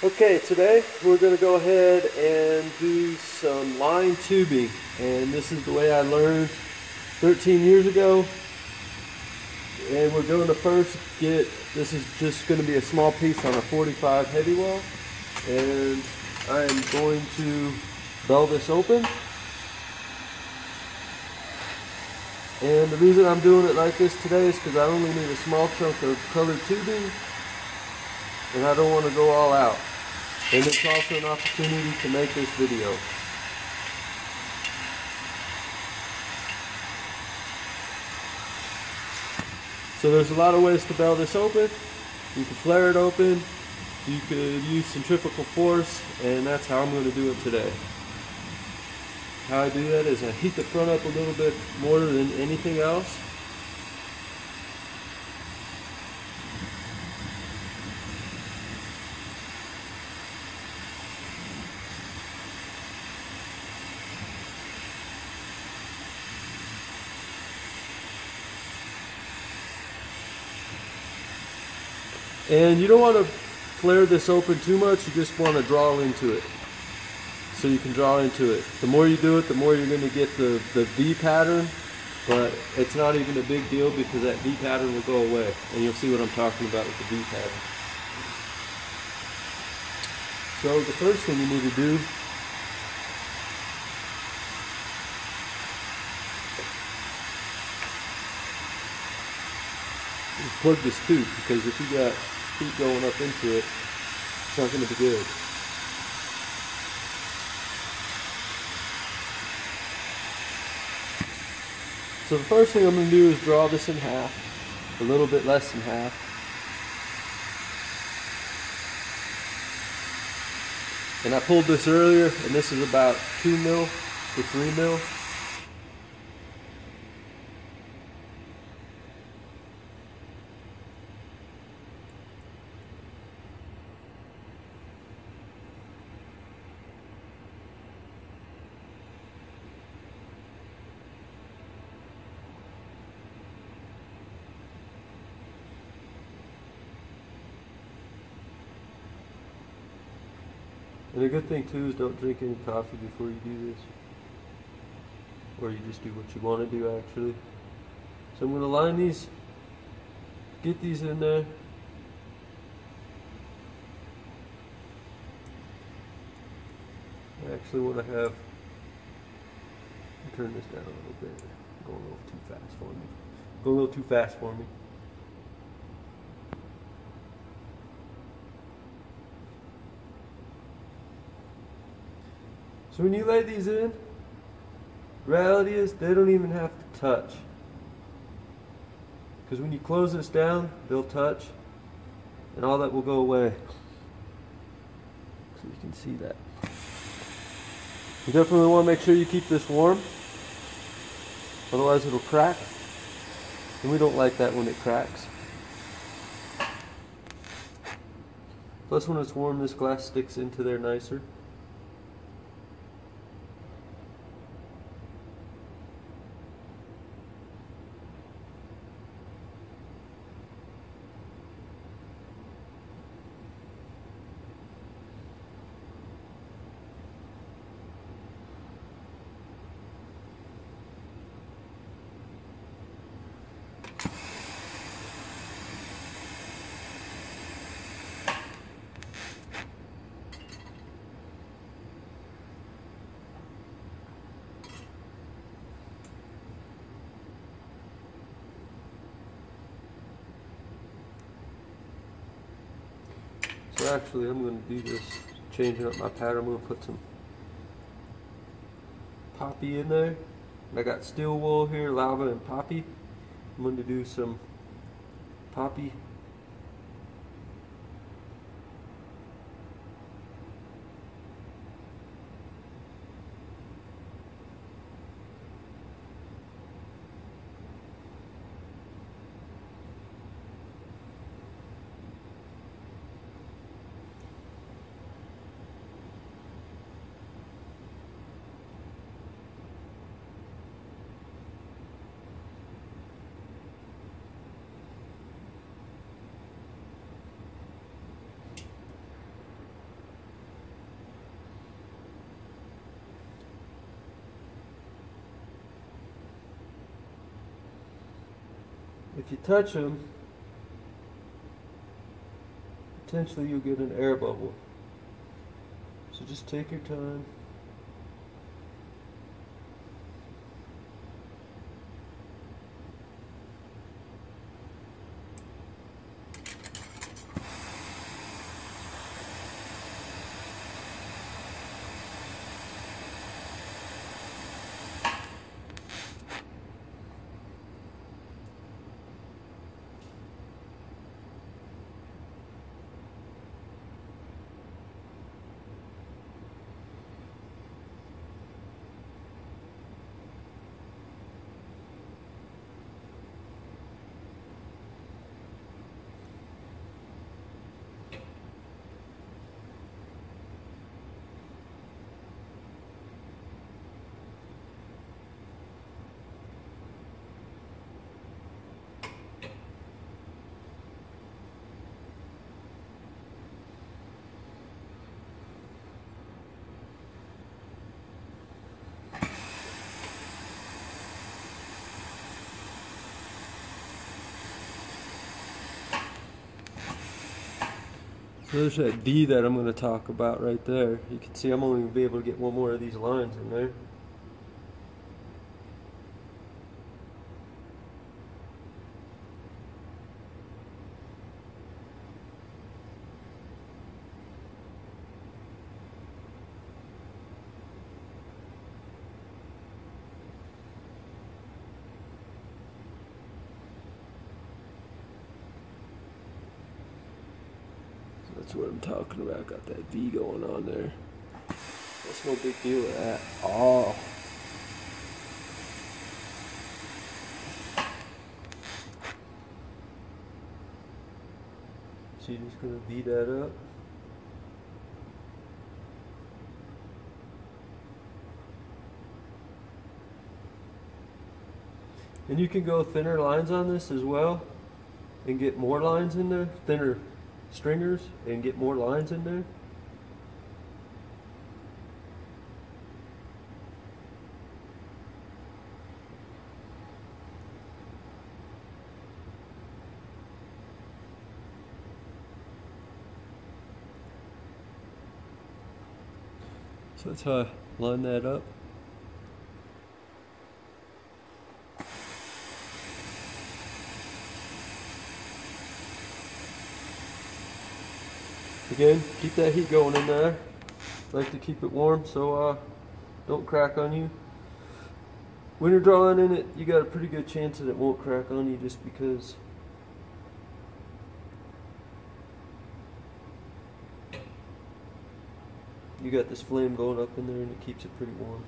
Okay, today we're going to go ahead and do some line tubing, and this is the way I learned 13 years ago. And we're going to first get, this is just going to be a small piece on a 45 heavy well, and I am going to bell this open. And the reason I'm doing it like this today is because I only need a small chunk of colored tubing, and I don't want to go all out. And it's also an opportunity to make this video. So there's a lot of ways to bell this open. You can flare it open, you could use centrifugal force, and that's how I'm going to do it today. How I do that is I heat the front up a little bit more than anything else. And you don't want to flare this open too much, you just want to draw into it. So you can draw into it. The more you do it, the more you're going to get the V pattern, but it's not even a big deal because that V pattern will go away. And you'll see what I'm talking about with the V pattern. So the first thing you need to do is plug this tube, because if you got heat going up into it, it's not going to be good. So the first thing I'm going to do is draw this in half, a little bit less than half. And I pulled this earlier, and this is about 2 mil to 3 mil. And a good thing too is don't drink any coffee before you do this. Or you just do what you want to do actually. So I'm going to line these, get these in there. I actually want to have, turn this down a little bit. Going a little too fast for me. Going a little too fast for me. So when you lay these in, reality is they don't even have to touch. Because when you close this down, they'll touch and all that will go away. So you can see that. You definitely want to make sure you keep this warm, otherwise it'll crack. And we don't like that when it cracks. Plus when it's warm, this glass sticks into there nicer. So actually I'm going to do this, changing up my pattern. I'm going to put some poppy in there. I got steel wool here, lava and poppy. I'm going to do some poppy. if you touch them, potentially you'll get an air bubble. So just take your time. So there's that V that I'm going to talk about right there. You can see I'm only going to be able to get one more of these lines in there. That's what I'm talking about. Got that V going on there. That's no big deal at all. So you're just going to V that up. And you can go thinner lines on this as well and get more lines in there, thinner stringers, and get more lines in there. So that's how I line that up. Again, keep that heat going in there. Like to keep it warm so don't crack on you. When you're drawing in it, you got a pretty good chance that it won't crack on you just because you got this flame going up in there and it keeps it pretty warm.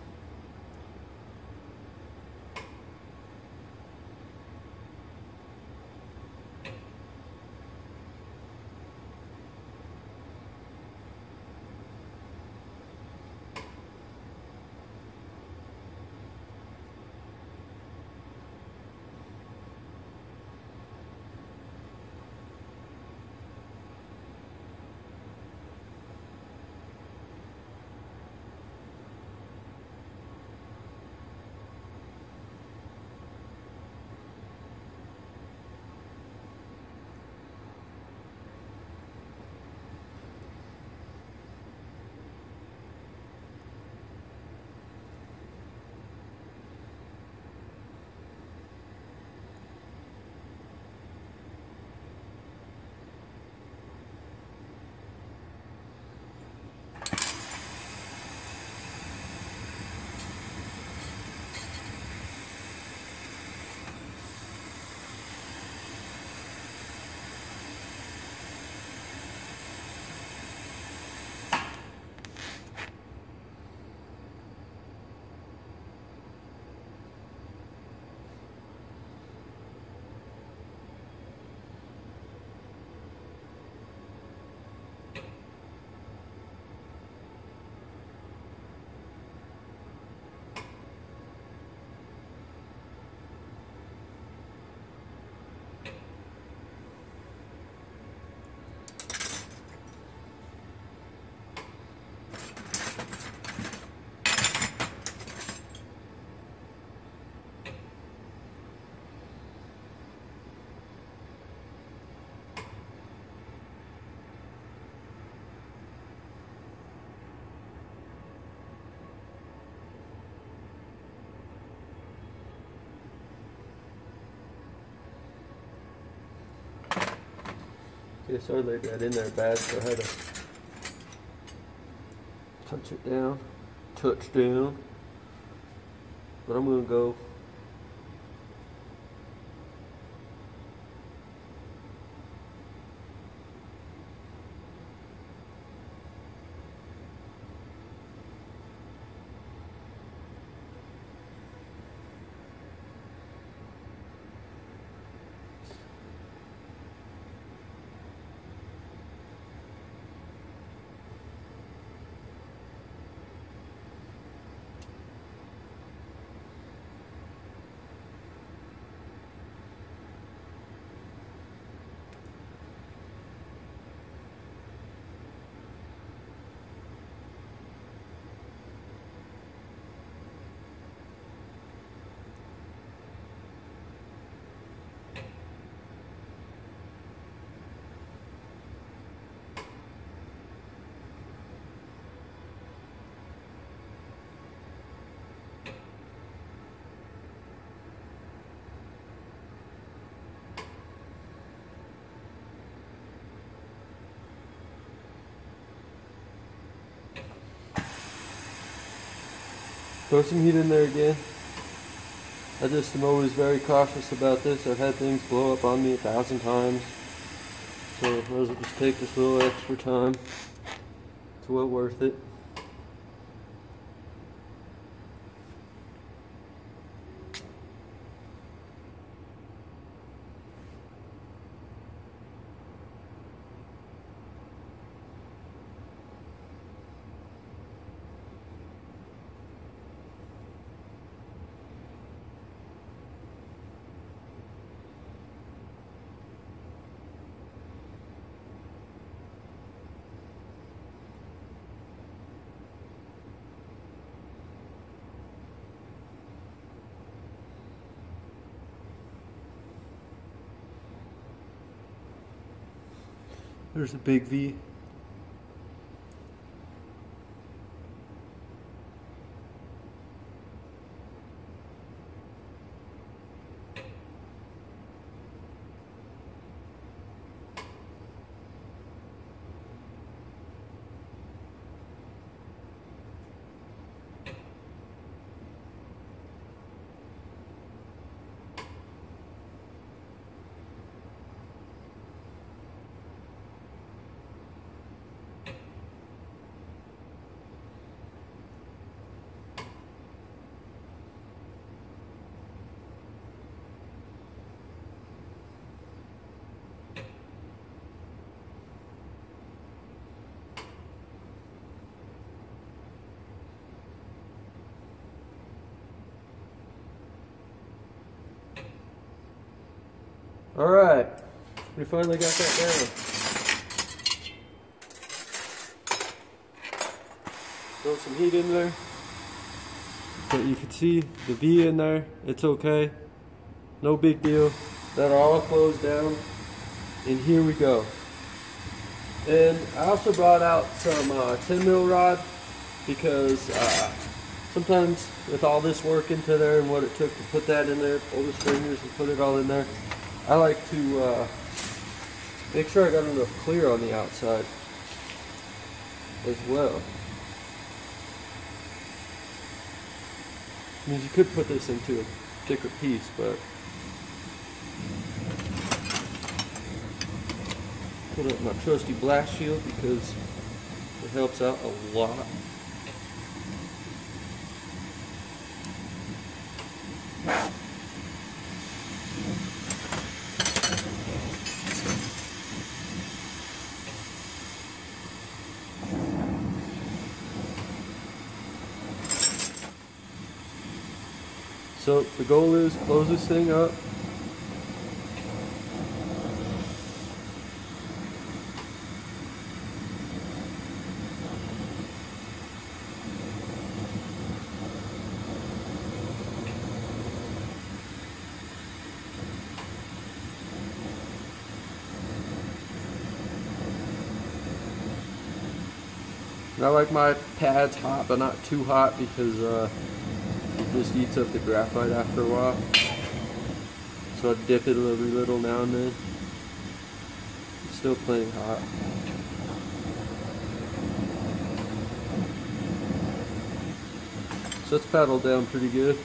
guess I laid that in there bad, so I had to touch it down. Touch down. But I'm gonna go throw some heat in there again. I just am always very cautious about this. I've had things blow up on me 1,000 times. So I might as well just take this little extra time. It's well worth it. There's a big V. All right, we finally got that down. Throw some heat in there. But you can see the V in there. It's okay. No big deal. That'll all close down. And here we go. And I also brought out some 10 mil rod because sometimes with all this work into there and what it took to put that in there, pull the stringers and put it all in there, I like to make sure I got enough clear on the outside as well. I mean, you could put this into a thicker piece, but put up my trusty blast shield because it helps out a lot. So the goal is close this thing up. I like my pads hot, but not too hot because it just eats up the graphite after a while. So I dip it every little now and then. Just still plenty hot. So it's paddled down pretty good.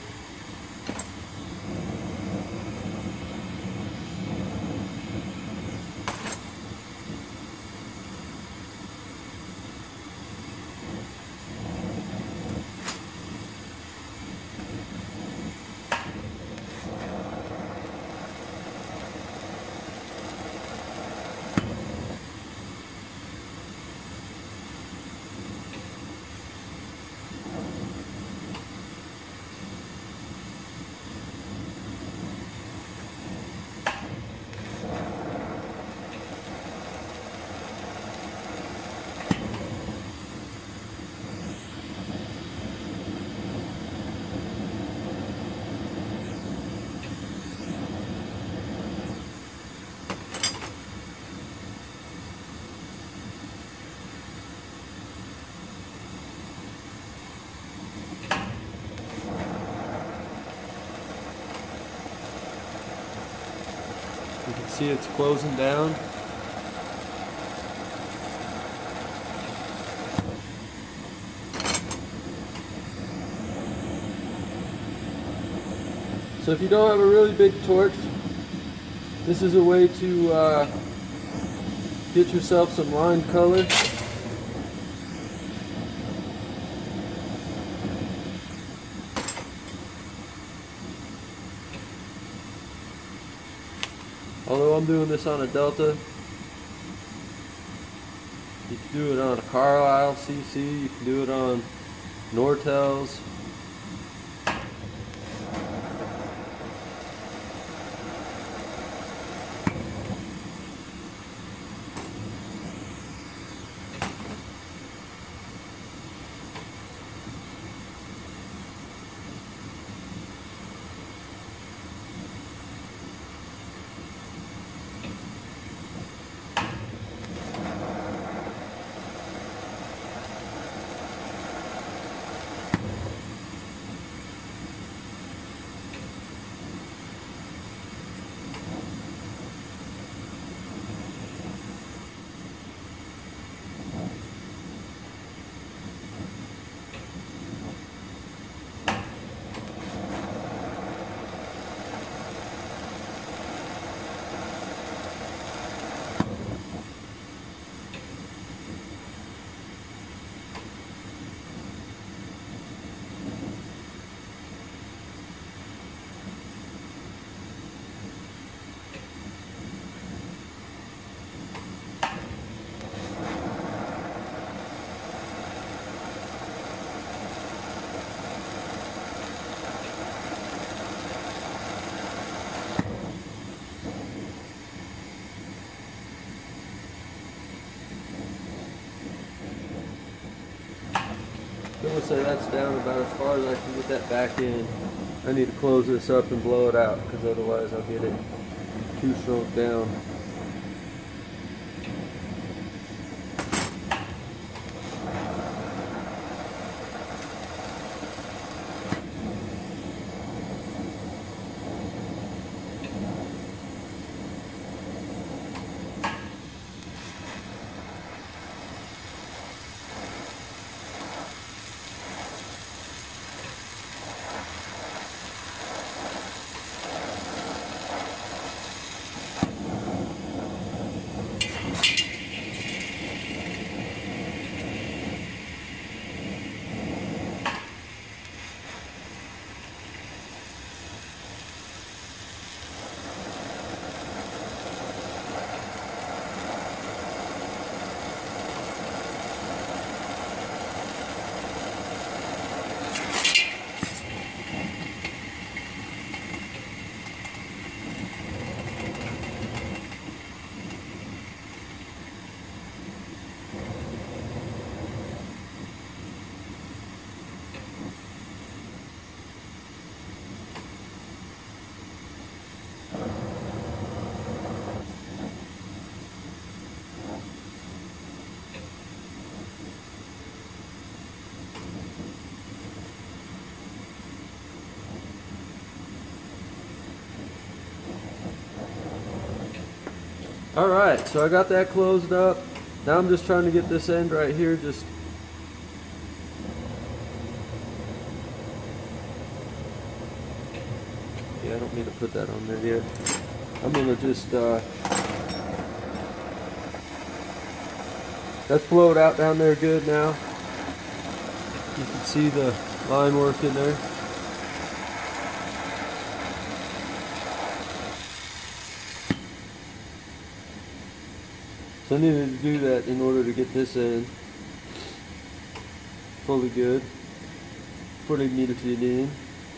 You can see it's closing down. So if you don't have a really big torch, this is a way to get yourself some line color. Although I'm doing this on a Delta, you can do it on a Carlisle CC, you can do it on Nortels. I'm going to say that's down about as far as I can get that back in. I need to close this up and blow it out, because otherwise I'll get it too shrunk down. Alright, so I got that closed up. Now I'm just trying to get this end right here just I don't need to put that on there yet. I'm gonna just that's flowed out down there good now. You can see the line work in there. So I needed to do that in order to get this in fully good before they needed to get in.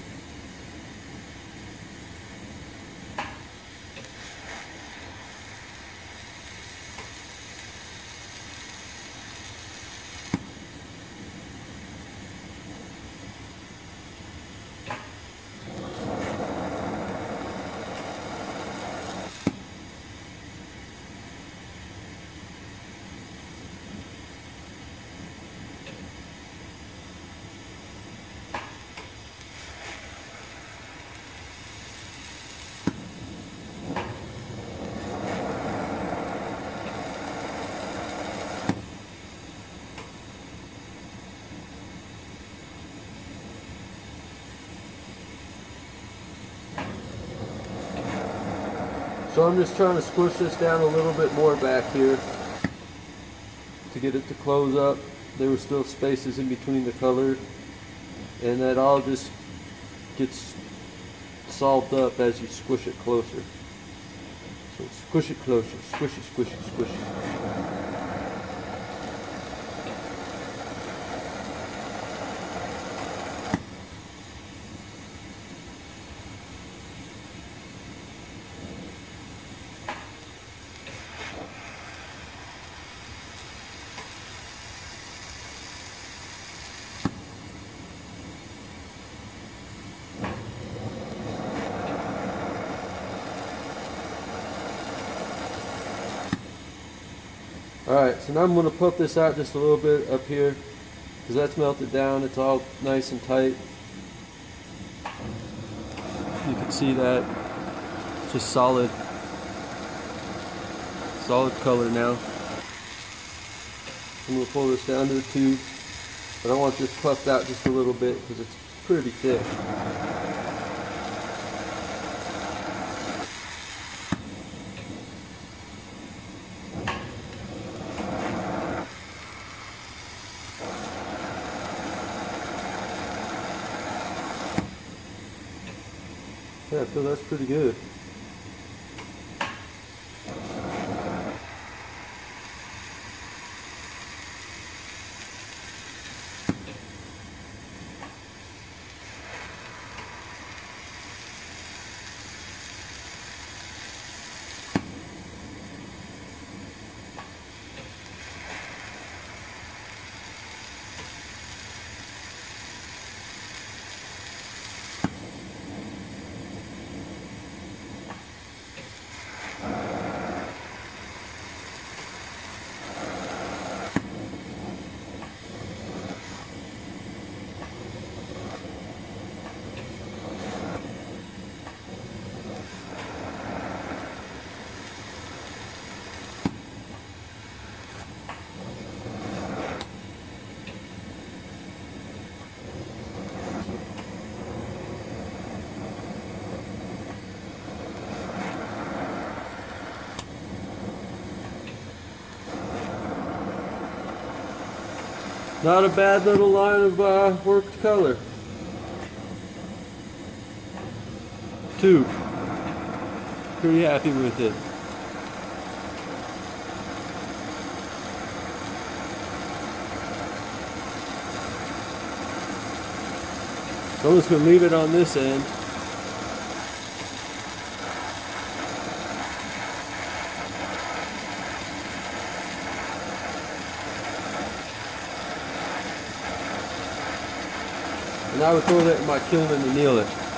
So I'm just trying to squish this down a little bit more back here to get it to close up. There were still spaces in between the colors, and that all just gets solved up as you squish it closer. So squish it closer, squish it, squish it, squish it. Alright, so now I'm going to pump this out just a little bit up here because that's melted down. It's all nice and tight. You can see that. It's just solid color now. I'm going to pull this down to the tube, but I want this puffed out just a little bit because it's pretty thick. Yeah, I feel that's pretty good. Not a bad little line of worked color. Two. Pretty happy with it. So I'm just going to leave it on this end. And I would throw that in my kiln and anneal it.